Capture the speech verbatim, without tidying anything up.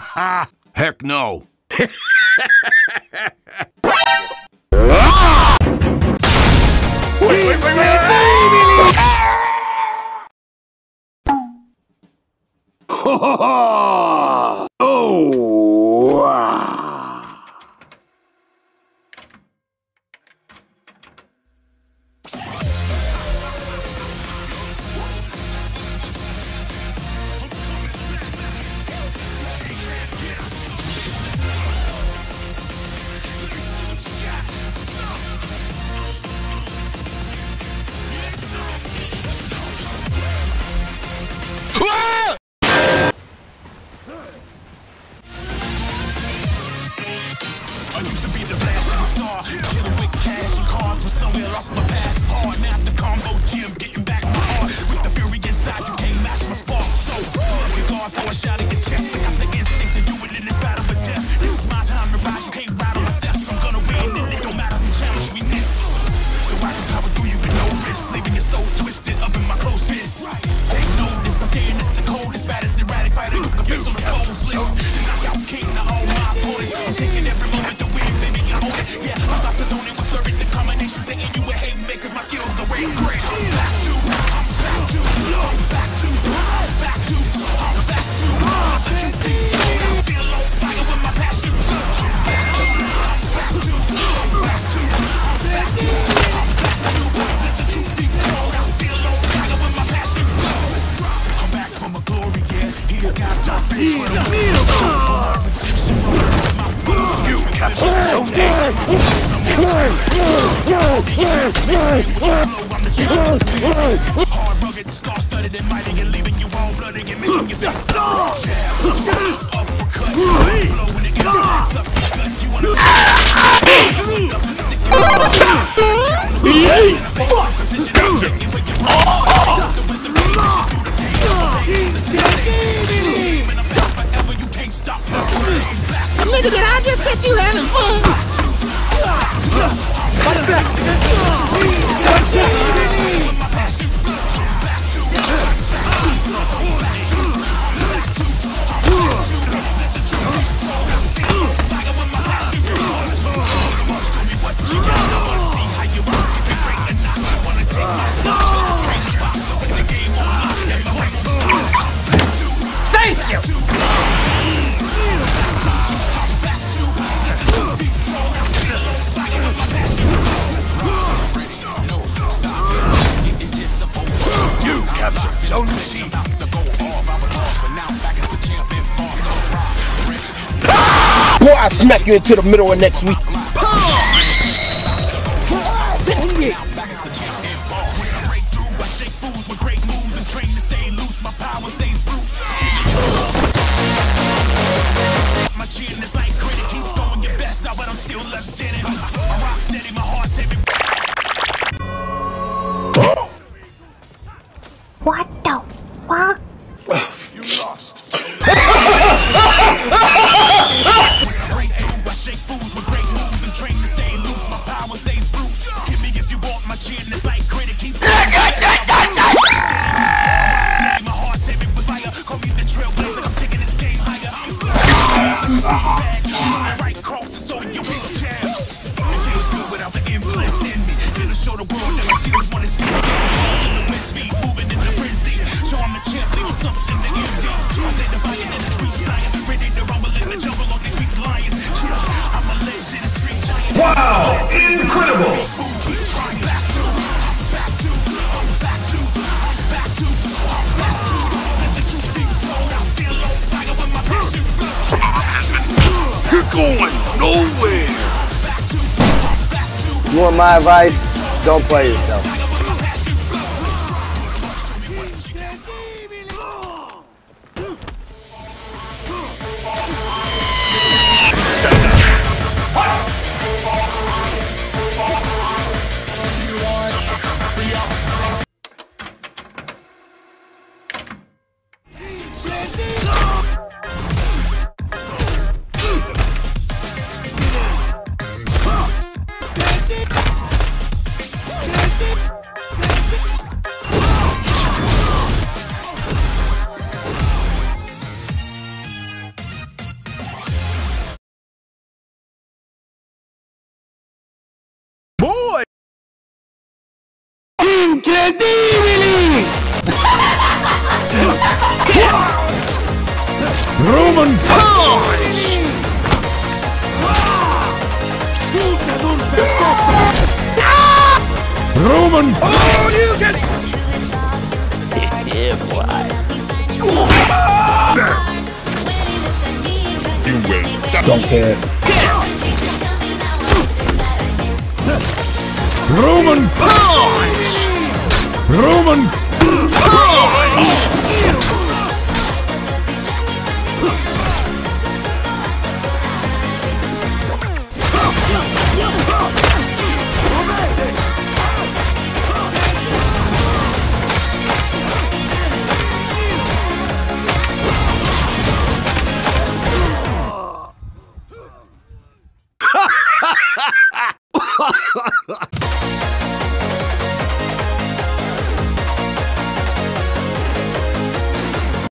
Heck no. Wait, wait, wait, wait, oh, wow. I used to be the flashing star, chilling with cash and cars, but somewhere lost my past. It's hard now at the combo gym, getting back my heart. With the fury inside, you can't match my spark. So, you guard for a shot in your chest. I got the instinct to do it in this battle with death. This is my time to rise, you can't ride on my steps. I'm gonna win, and it don't matter who challenge me next. So I can power through you with no risk, leaving your soul twisted up in my close fist. Take notice, I'm saying it's the coldest, baddest erratic fighter you can face on the foes list. The knockout king to all my opponents. I'm taking every moment to win, baby, I own it. Yeah, I stop the zone with flurries and combinations, saying you a hate makers, my skills the way great. I'm back to, back to, back to, back to, back to, let the truth be told. I feel on fire with my passion. Back to, back to, back to, back to, back to, let the truth be told. I feel on fire with my passion. I'm back from a glory, yeah. These guys got big, but I'm you captured so dead. Hard, rugged, star-studded, and mighty, and leaving you all bloody and making your face up. Uppercut, blowing it, gets up, gut. You wanna Nigga, did I just catch you having fun? Thank you! You captured Zone C. Boy, I smack you into the middle of next week. My chin is like credit, keep throwing your best out, but I'm still left standing. I rock steady, my heart's heavy. What the fuck? You lost. I shake fools with great moves and train to stay loose. My power stays brute. Give me if you want my chin, it's like credit, keep throwing your best out. My heart's heavy with fire. Call me the trailblazer, I'm taking this game higher. Right cross, so you will jams. It feels good without the implants in me. Gonna show the world that my skills want to see. Charging the wind speed, moving in the frenzy. Show I'm the champ, leave something to envy. I say defiant in the sweet science. Ready to rumble in the jungle on these weak lions. Yeah, I'm a legend, a street giant. Wow, incredible! Keep trying. Back to, back to, back to, back to, back to. Let the truth be told. I feel on fire with my passion. You're going nowhere. You want my advice? Don't play yourself. Get INCREDIBILIS! Roman punch! Roman! Oh, you get it! Yeah, boy. You will die. Don't care. Roman punch! Roman punch!